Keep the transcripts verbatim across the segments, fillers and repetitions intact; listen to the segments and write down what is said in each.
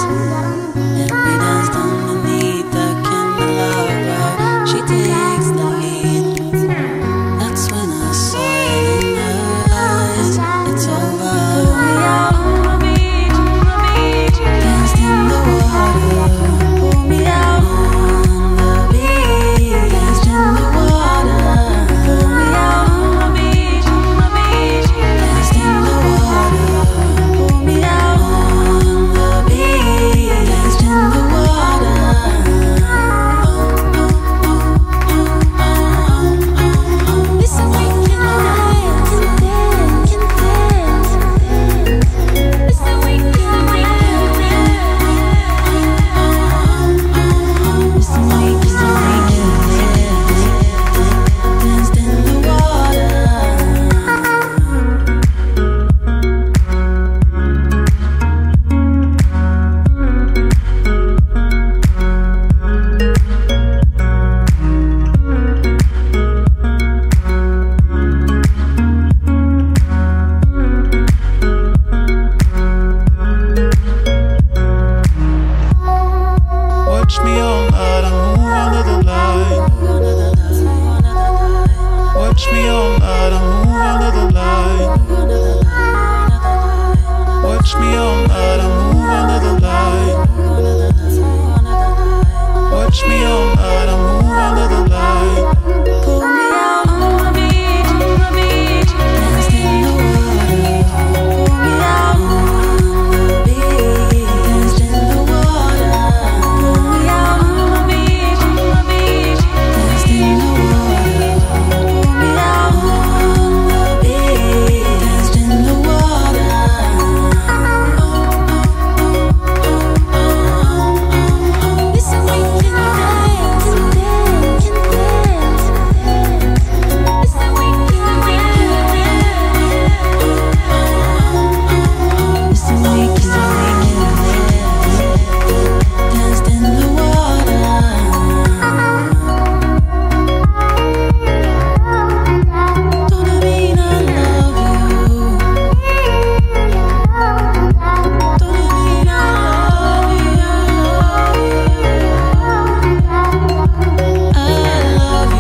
and we danced underneath the candelabra. She takes the lead. That's when I saw it in her eyes. It's over. Pull me out on the beach, on the beach. Danced in the water. Pull me out on the beach. Danced in the water. Pull me out on the beach, on the beach. Danced in the water. Pull me out on the beach. Danced in the water. Listen, we can dance, can dance, can dance. Listen, we can dance. Listen, we can dance. Danced in the water. Watch me all night, I move under the light. Watch me all night, I move under the light. Watch me all night, I move under the light. Watch me all night, I move under the light. Pull me out on the beach, on the beach. Danced in the water. Pull me out on the beach. Danced in the water. Pull me out on the beach, on the beach. Danced in the water. Pull me out on the beach. Danced in the water. Listen, we can dance, can dance, can dance. Listen, we can dance. Listen, we can dance. Danced in the water. Don't mean I love you. Don't mean I love you. I love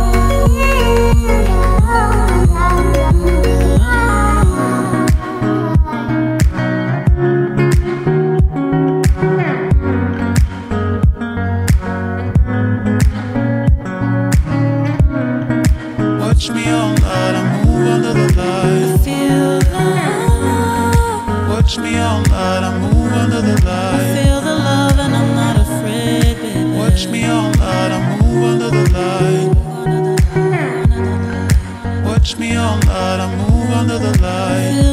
Watch me all night, I move under the light. Feel the love. Watch me all night, I move under the light. Feel the love and I'm not afraid, baby. Watch me all night, I move under the light. Watch me all night, I move under the light.